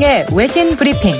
문희정의 외신 브리핑.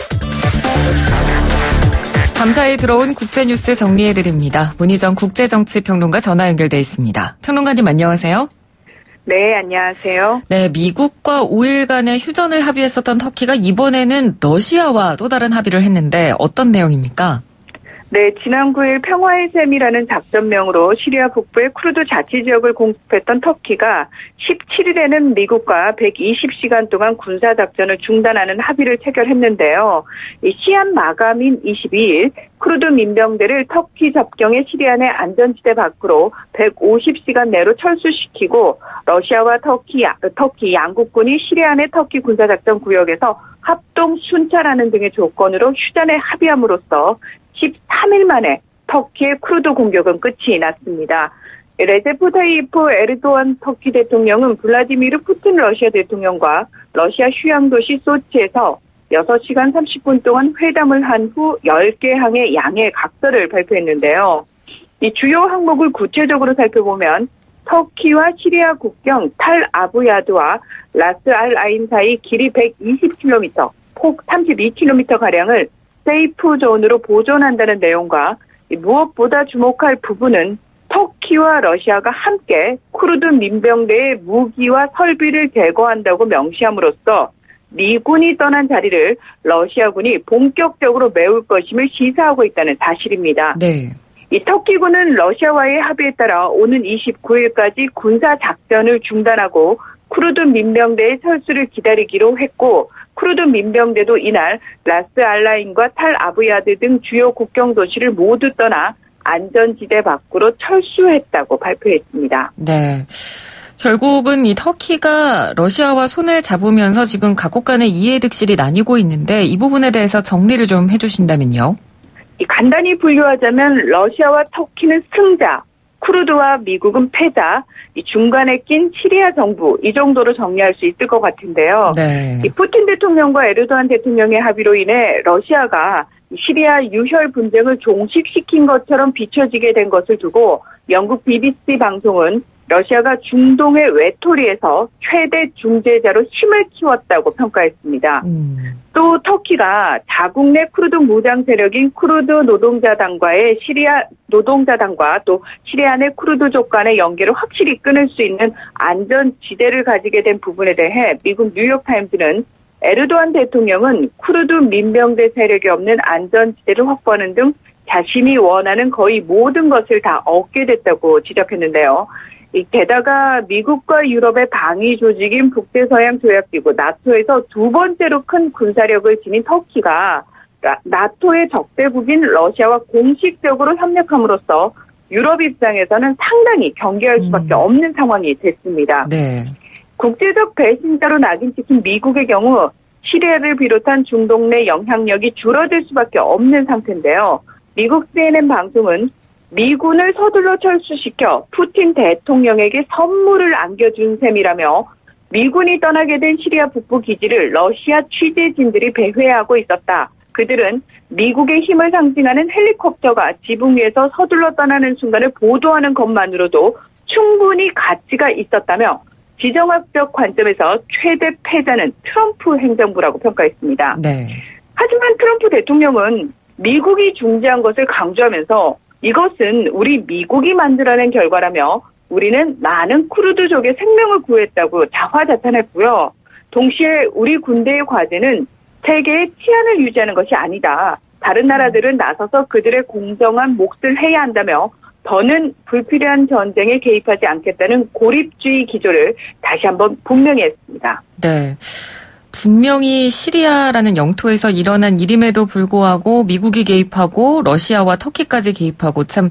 밤사이 들어온 국제뉴스 정리해드립니다. 문희정 국제정치평론가 전화 연결돼 있습니다. 평론가님 안녕하세요. 네, 안녕하세요. 네, 미국과 5일간의 휴전을 합의했었던 터키가 이번에는 러시아와 또 다른 합의를 했는데 어떤 내용입니까? 네, 지난 9일 평화의 셈이라는 작전명으로 시리아 북부의 쿠르드 자치지역을 공습했던 터키가 17일에는 미국과 120시간 동안 군사작전을 중단하는 합의를 체결했는데요. 이 시한 마감인 22일 쿠르드 민병대를 터키 접경의 시리아 내 안전지대 밖으로 150시간 내로 철수시키고 러시아와 터키 양국군이 시리아 내 터키 군사작전 구역에서 합동 순찰하는 등의 조건으로 휴전에 합의함으로써 13일 만에 터키의 쿠르드 공격은 끝이 났습니다. 레제프 타이프 에르도안 터키 대통령은 블라디미르 푸틴 러시아 대통령과 러시아 휴양 도시 소치에서 6시간 30분 동안 회담을 한 후 10개 항의 양해 각서를 발표했는데요. 이 주요 항목을 구체적으로 살펴보면 터키와 시리아 국경 탈 아부야드와 라스 알 아인 사이 길이 120km, 폭 32km가량을 세이프 존으로 보존한다는 내용과 무엇보다 주목할 부분은 터키와 러시아가 함께 쿠르드 민병대의 무기와 설비를 제거한다고 명시함으로써 미군이 떠난 자리를 러시아군이 본격적으로 메울 것임을 시사하고 있다는 사실입니다. 네. 이 터키군은 러시아와의 합의에 따라 오는 29일까지 군사작전을 중단하고 쿠르드 민병대의 철수를 기다리기로 했고 쿠르드 민병대도 이날 라스 알라인과 탈 아부야드 등 주요 국경 도시를 모두 떠나 안전지대 밖으로 철수했다고 발표했습니다. 네. 결국은 이 터키가 러시아와 손을 잡으면서 지금 각국 간의 이해득실이 나뉘고 있는데 이 부분에 대해서 정리를 좀 해주신다면요. 간단히 분류하자면 러시아와 터키는 승자, 쿠르드와 미국은 패자, 이 중간에 낀 시리아 정부 이 정도로 정리할 수 있을 것 같은데요. 네. 이 푸틴 대통령과 에르도안 대통령의 합의로 인해 러시아가 시리아 유혈 분쟁을 종식시킨 것처럼 비춰지게 된 것을 두고 영국 BBC 방송은 러시아가 중동의 외톨이에서 최대 중재자로 힘을 키웠다고 평가했습니다. 또 터키가 자국 내 쿠르드 무장 세력인 쿠르드 노동자당과의 시리아 노동자당과 또 시리아 내 쿠르드족 간의 연계를 확실히 끊을 수 있는 안전지대를 가지게 된 부분에 대해 미국 뉴욕타임즈는 에르도안 대통령은 쿠르드 민병대 세력이 없는 안전지대를 확보하는 등 자신이 원하는 거의 모든 것을 다 얻게 됐다고 지적했는데요. 게다가 미국과 유럽의 방위 조직인 북대서양조약기구 나토에서 두 번째로 큰 군사력을 지닌 터키가 나토의 적대국인 러시아와 공식적으로 협력함으로써 유럽 입장에서는 상당히 경계할 수밖에 없는 상황이 됐습니다. 네. 국제적 배신자로 낙인 찍힌 미국의 경우 시리아를 비롯한 중동 내 영향력이 줄어들 수밖에 없는 상태인데요. 미국 CNN 방송은 미군을 서둘러 철수시켜 푸틴 대통령에게 선물을 안겨준 셈이라며 미군이 떠나게 된 시리아 북부 기지를 러시아 취재진들이 배회하고 있었다. 그들은 미국의 힘을 상징하는 헬리콥터가 지붕 위에서 서둘러 떠나는 순간을 보도하는 것만으로도 충분히 가치가 있었다며 지정학적 관점에서 최대 패자는 트럼프 행정부라고 평가했습니다. 네. 하지만 트럼프 대통령은 미국이 중재한 것을 강조하면서 이것은 우리 미국이 만들어낸 결과라며 우리는 많은 쿠르드족의 생명을 구했다고 자화자찬했고요. 동시에 우리 군대의 과제는 세계의 치안을 유지하는 것이 아니다. 다른 나라들은 나서서 그들의 공정한 몫을 해야 한다며 더는 불필요한 전쟁에 개입하지 않겠다는 고립주의 기조를 다시 한번 분명히 했습니다. 네. 분명히 시리아라는 영토에서 일어난 일임에도 불구하고 미국이 개입하고 러시아와 터키까지 개입하고 참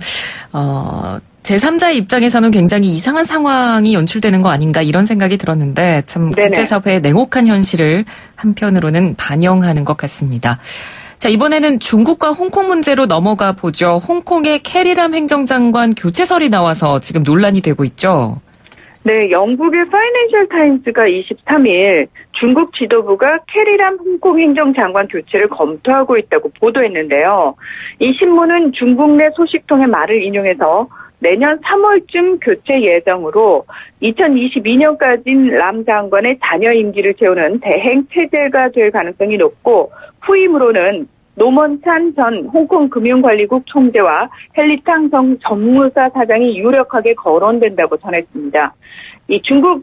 제3자의 입장에서는 굉장히 이상한 상황이 연출되는 거 아닌가 이런 생각이 들었는데 참 국제사회의 냉혹한 현실을 한편으로는 반영하는 것 같습니다. 자, 이번에는 중국과 홍콩 문제로 넘어가 보죠. 홍콩의 캐리람 행정장관 교체설이 나와서 지금 논란이 되고 있죠. 네, 영국의 파이낸셜 타임스가 23일 중국 지도부가 캐리람 홍콩 행정장관 교체를 검토하고 있다고 보도했는데요. 이 신문은 중국 내 소식통의 말을 인용해서 내년 3월쯤 교체 예정으로 2022년까지인 람 장관의 잔여 임기를 채우는 대행 체제가 될 가능성이 높고 후임으로는 노먼찬 전 홍콩 금융관리국 총재와 헬리탕 성 전무사 사장이 유력하게 거론된다고 전했습니다. 이 중국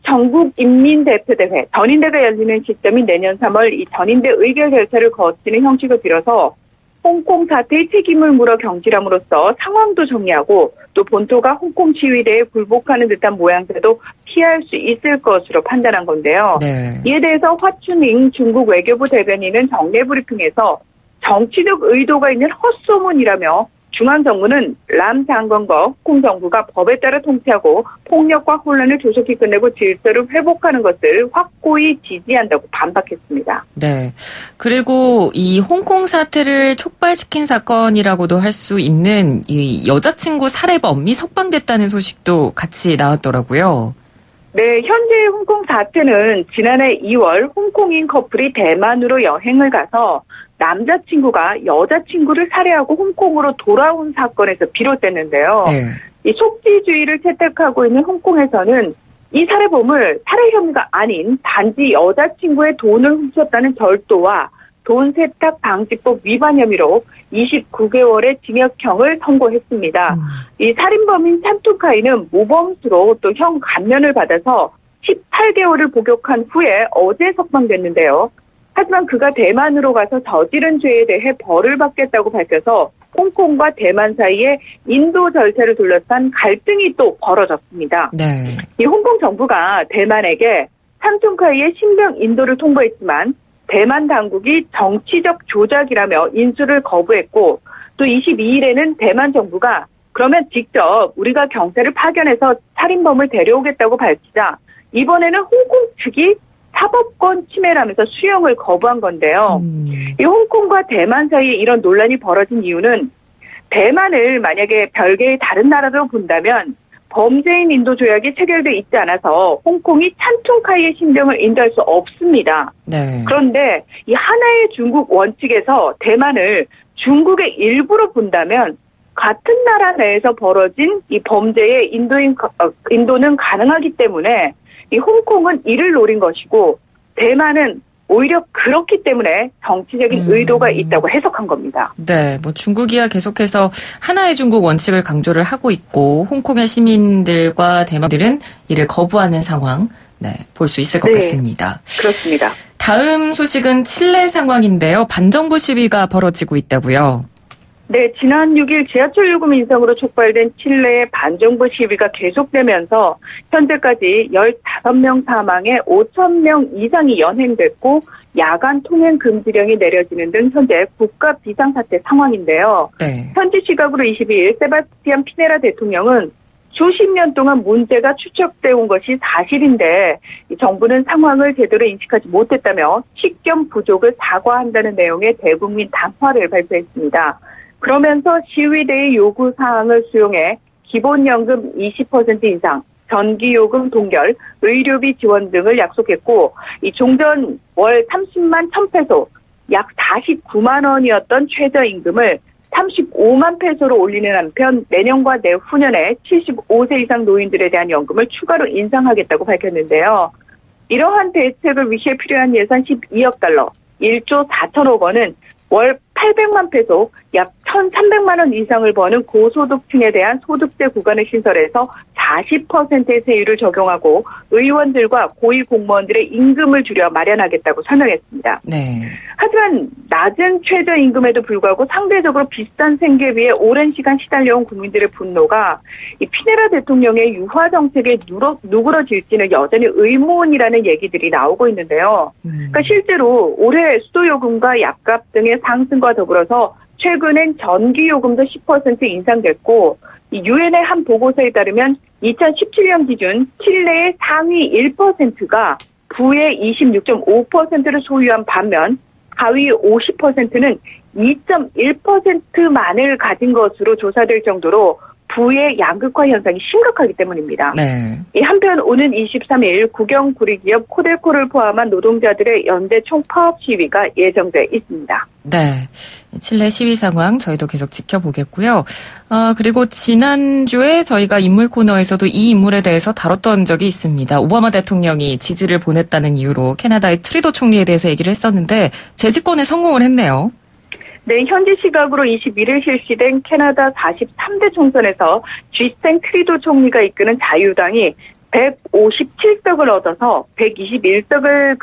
전국인민대표대회 전인대가 열리는 시점인 내년 3월 이 전인대 의결 절차를 거치는 형식을 빌어서 홍콩 사태의 책임을 물어 경질함으로써 상황도 정리하고 또 본토가 홍콩 시위대에 굴복하는 듯한 모양새도 피할 수 있을 것으로 판단한 건데요. 네. 이에 대해서 화춘잉 중국 외교부 대변인은 정례 브리핑에서 정치적 의도가 있는 헛소문이라며 중앙정부는 람 장관과 홍콩 정부가 법에 따라 통치하고 폭력과 혼란을 조속히 끝내고 질서를 회복하는 것을 확고히 지지한다고 반박했습니다. 네. 그리고 이 홍콩 사태를 촉발시킨 사건이라고도 할 수 있는 이 여자친구 살해범이 석방됐다는 소식도 같이 나왔더라고요. 네, 현재 홍콩 사태는 지난해 2월 홍콩인 커플이 대만으로 여행을 가서 남자친구가 여자친구를 살해하고 홍콩으로 돌아온 사건에서 비롯됐는데요. 네. 이 속지주의를 채택하고 있는 홍콩에서는 이 살해범을 살해 혐의가 아닌 단지 여자친구의 돈을 훔쳤다는 절도와 돈 세탁 방지법 위반 혐의로 29개월의 징역형을 선고했습니다. 이 살인범인 찬투카이는 모범수로 또 형 감면을 받아서 18개월을 복역한 후에 어제 석방됐는데요. 하지만 그가 대만으로 가서 저지른 죄에 대해 벌을 받겠다고 밝혀서 홍콩과 대만 사이에 인도 절차를 둘러싼 갈등이 또 벌어졌습니다. 네. 이 홍콩 정부가 대만에게 찬투카이의 신병 인도를 통보했지만 대만 당국이 정치적 조작이라며 인수를 거부했고 또 22일에는 대만 정부가 그러면 직접 우리가 경찰을 파견해서 살인범을 데려오겠다고 밝히자 이번에는 홍콩 측이 사법권 침해라면서 수용을 거부한 건데요. 이 홍콩과 대만 사이에 이런 논란이 벌어진 이유는 대만을 만약에 별개의 다른 나라로 본다면 범죄인 인도 조약이 체결돼 있지 않아서 홍콩이 찬투카이의 신병을 인도할 수 없습니다. 네. 그런데 이 하나의 중국 원칙에서 대만을 중국의 일부로 본다면 같은 나라 내에서 벌어진 이 범죄의 인도는 가능하기 때문에 이 홍콩은 이를 노린 것이고 대만은 오히려 그렇기 때문에 정치적인 의도가 있다고 해석한 겁니다. 네, 뭐 중국이야 계속해서 하나의 중국 원칙을 강조를 하고 있고 홍콩의 시민들과 대만들은 이를 거부하는 상황, 네, 볼 수 있을 것 같습니다. 그렇습니다. 다음 소식은 칠레 상황인데요. 반정부 시위가 벌어지고 있다고요. 네, 지난 6일 지하철 요금 인상으로 촉발된 칠레의 반정부 시위가 계속되면서 현재까지 15명 사망에 5,000명 이상이 연행됐고 야간 통행 금지령이 내려지는 등 현재 국가 비상사태 상황인데요. 네. 현지 시각으로 22일 세바스티안 피네라 대통령은 수십 년 동안 문제가 추적되어 온 것이 사실인데 정부는 상황을 제대로 인식하지 못했다며 식견 부족을 사과한다는 내용의 대국민 담화를 발표했습니다. 그러면서 시위대의 요구사항을 수용해 기본연금 20% 인상, 전기요금 동결, 의료비 지원 등을 약속했고 이 종전 월 30만 1,000페소, 약 49만 원이었던 최저임금을 35만 페소로 올리는 한편 내년과 내후년에 75세 이상 노인들에 대한 연금을 추가로 인상하겠다고 밝혔는데요. 이러한 대책을 위해 필요한 예산 12억 달러, 1조 4천억 원은 월 800만 페소, 약 1,300만 원 이상을 버는 고소득층에 대한 소득세 구간을 신설해서 40%의 세율을 적용하고 의원들과 고위공무원들의 임금을 줄여 마련하겠다고 설명했습니다. 네. 하지만 낮은 최저임금에도 불구하고 상대적으로 비싼 생계비에 오랜 시간 시달려온 국민들의 분노가 이 피네라 대통령의 유화 정책에 누그러질지는 여전히 의문이라는 얘기들이 나오고 있는데요. 그러니까 실제로 올해 수도요금과 약값 등의 상승과 더불어서 최근엔 전기요금도 10% 인상됐고 유엔의 한 보고서에 따르면 2017년 기준 칠레의 상위 1%가 부의 26.5%를 소유한 반면 하위 50%는 2.1%만을 가진 것으로 조사될 정도로 부의 양극화 현상이 심각하기 때문입니다. 네. 한편 오는 23일 국영 구리기업 코델코를 포함한 노동자들의 연대 총파업 시위가 예정돼 있습니다. 네. 칠레 시위 상황 저희도 계속 지켜보겠고요. 그리고 지난주에 저희가 인물 코너에서도 이 인물에 대해서 다뤘던 적이 있습니다. 오바마 대통령이 지지를 보냈다는 이유로 캐나다의 트리도 총리에 대해서 얘기를 했었는데 재집권에 성공을 했네요. 네, 현지 시각으로 21일 실시된 캐나다 43대 총선에서 쥐스탱 트리도 총리가 이끄는 자유당이 157석을 얻어서 121석에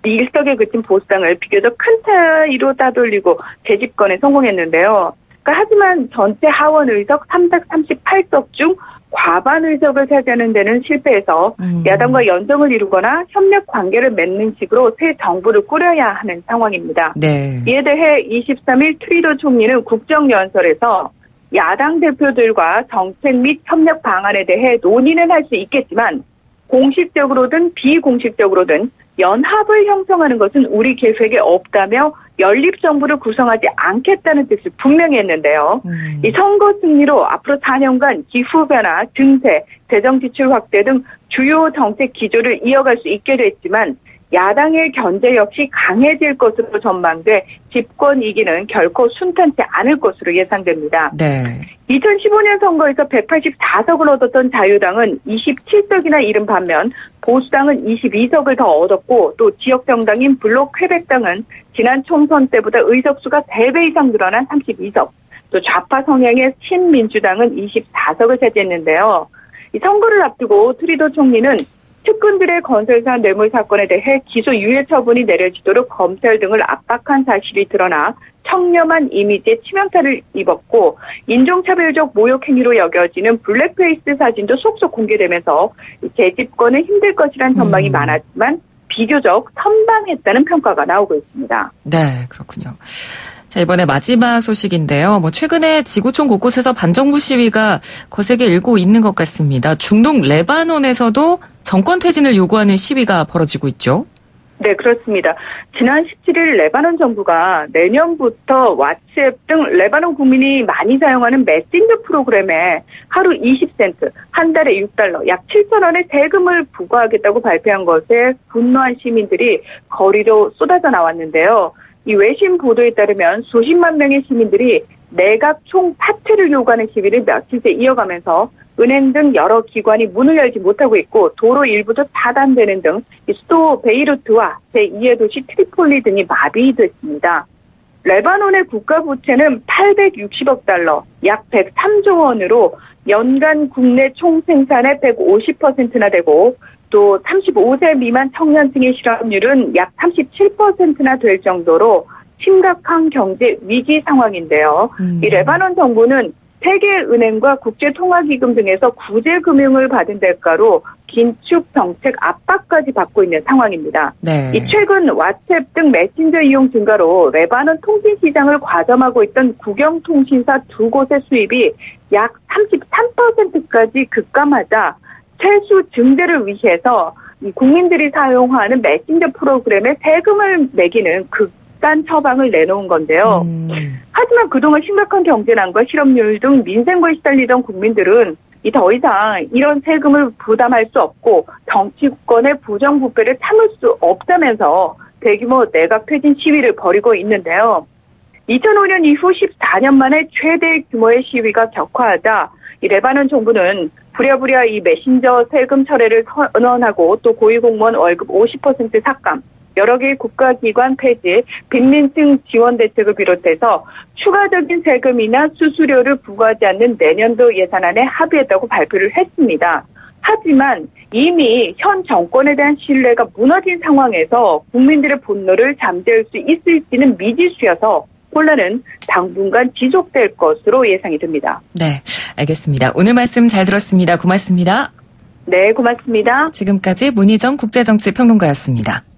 그친 보수당을 비교적 큰 차이로 따돌리고 재집권에 성공했는데요. 하지만 전체 하원 의석 338석 중 과반 의석을 차지하는 데는 실패해서 야당과 연정을 이루거나 협력 관계를 맺는 식으로 새 정부를 꾸려야 하는 상황입니다. 네. 이에 대해 23일 트리도 총리는 국정연설에서 야당 대표들과 정책 및 협력 방안에 대해 논의는 할 수 있겠지만 공식적으로든 비공식적으로든 연합을 형성하는 것은 우리 계획에 없다며 연립정부를 구성하지 않겠다는 뜻을 분명히 했는데요. 이 선거 승리로 앞으로 4년간 기후변화, 증세, 재정지출 확대 등 주요 정책 기조를 이어갈 수 있게 됐지만 야당의 견제 역시 강해질 것으로 전망돼 집권 이기는 결코 순탄치 않을 것으로 예상됩니다. 네. 2015년 선거에서 184석을 얻었던 자유당은 27석이나 잃은 반면 보수당은 22석을 더 얻었고 또 지역 정당인 블록 퀘벡당은 지난 총선 때보다 의석수가 3배 이상 늘어난 32석, 또 좌파 성향의 신민주당은 24석을 차지했는데요. 이 선거를 앞두고 트리도 총리는 측근들의 건설사 뇌물 사건에 대해 기소유예 처분이 내려지도록 검찰 등을 압박한 사실이 드러나 청렴한 이미지에 치명타를 입었고 인종차별적 모욕 행위로 여겨지는 블랙페이스 사진도 속속 공개되면서 재집권은 힘들 것이란 전망이 많았지만 비교적 선방했다는 평가가 나오고 있습니다. 네, 그렇군요. 자, 이번에 마지막 소식인데요. 최근에 지구촌 곳곳에서 반정부 시위가 거세게 일고 있는 것 같습니다. 중동 레바논에서도 정권 퇴진을 요구하는 시위가 벌어지고 있죠. 네, 그렇습니다. 지난 17일 레바논 정부가 내년부터 왓츠앱 등 레바논 국민이 많이 사용하는 메신저 프로그램에 하루 20센트, 한 달에 $6, 약 7,000원의 세금을 부과하겠다고 발표한 것에 분노한 시민들이 거리로 쏟아져 나왔는데요. 이 외신 보도에 따르면 수십만 명의 시민들이 내각 총사퇴를 요구하는 시위를 며칠째 이어가면서 은행 등 여러 기관이 문을 열지 못하고 있고 도로 일부도 타단되는 등 수도 베이루트와 제2의 도시 트리폴리 등이 마비됐습니다. 레바논의 국가부채는 860억 달러, 약 103조 원으로 연간 국내 총생산의 150%나 되고 또 35세 미만 청년층의 실업률은 약 37%나 될 정도로 심각한 경제 위기 상황인데요. 이 레바논 정부는 세계은행과 국제통화기금 등에서 구제금융을 받은 대가로 긴축 정책 압박까지 받고 있는 상황입니다. 네. 이 최근 왓츠앱 등 메신저 이용 증가로 레바논 통신시장을 과점하고 있던 국영통신사 두 곳의 수입이 약 33%까지 급감하자 세수 증대를 위해서 이 국민들이 사용하는 메신저 프로그램에 세금을 매기는 극단 처방을 내놓은 건데요. 하지만 그동안 심각한 경제난과 실업률 등 민생고에 시달리던 국민들은 더 이상 이런 세금을 부담할 수 없고 정치권의 부정부패를 참을 수 없다면서 대규모 내각 퇴진 시위를 벌이고 있는데요. 2005년 이후 14년 만에 최대 규모의 시위가 격화하자 이 레바논 정부는 부랴부랴 이 메신저 세금 철회를 선언하고 또 고위공무원 월급 50% 삭감, 여러 개의 국가기관 폐지, 빈민층 지원 대책을 비롯해서 추가적인 세금이나 수수료를 부과하지 않는 내년도 예산안에 합의했다고 발표를 했습니다. 하지만 이미 현 정권에 대한 신뢰가 무너진 상황에서 국민들의 분노를 잠재울 수 있을지는 미지수여서 혼란은 당분간 지속될 것으로 예상이 됩니다. 네, 알겠습니다. 오늘 말씀 잘 들었습니다. 고맙습니다. 네, 고맙습니다. 지금까지 문희정 국제정치평론가였습니다.